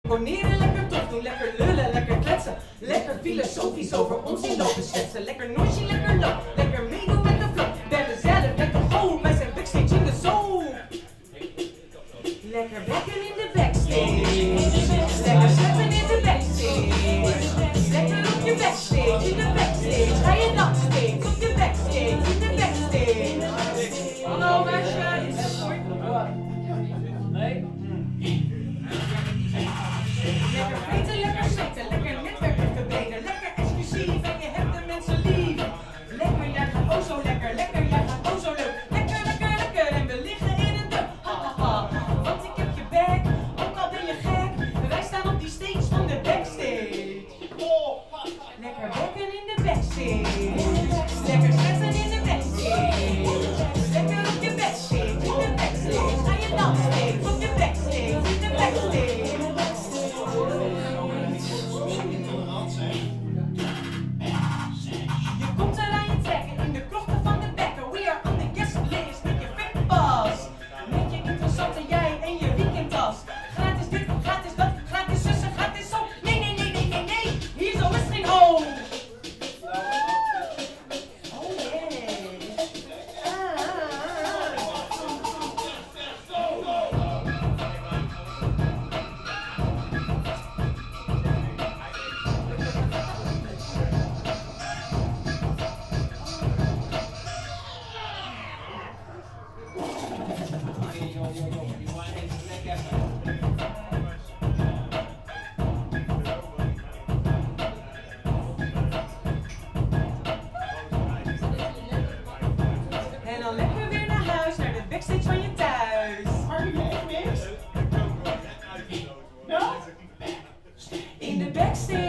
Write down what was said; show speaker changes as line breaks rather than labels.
Boneren, lekker tof doen, lekker lullen, lekker kletsen. Lekker filosofisch over ons in lopen schetsen. Lekker noisy, lekker low, lekker meedoen met de flow. Ben zelf, lekker go, wij zijn backstage in de zone. Lekker bekken in de backstage. Lekker zetten in de backstage. Lekker op je backstage, in de backstage. Ga je nog steeds op je backstage, in de backstage. Hallo meisje, is het mooi? Nee? Lekker vreten, lekker zweten, lekker netwerken verbeteren. Lekker exclusief en je hebt de mensen lief. Lekker, jij gaat oh zo lekker, lekker, jij gaat oh zo leuk. Lekker, lekker, lekker en we liggen in een deur. Ha ha ha, want ik heb je back, ook al ben je gek. Wij staan op die stage van de backstage. Lekker bekken in de backstage. Lekker zetten in de backstage. Lekker op je backstage, in de backstage. Ga je dansen op je backstage, in de backstage. Je komt er aan je trekken in de krochten van de bekken. We are on the guest list met je vetpas. Met je interessante jij en je weekendtas. Gratis dit, gratis dat, gratis zussen, gratis zo. Nee, nee, nee, nee, nee, nee. Hier zo is geen oh. Oh yeah. En dan lekker weer naar huis, naar de backstage van je thuis.
Maar nu echt niks?
In de backstage.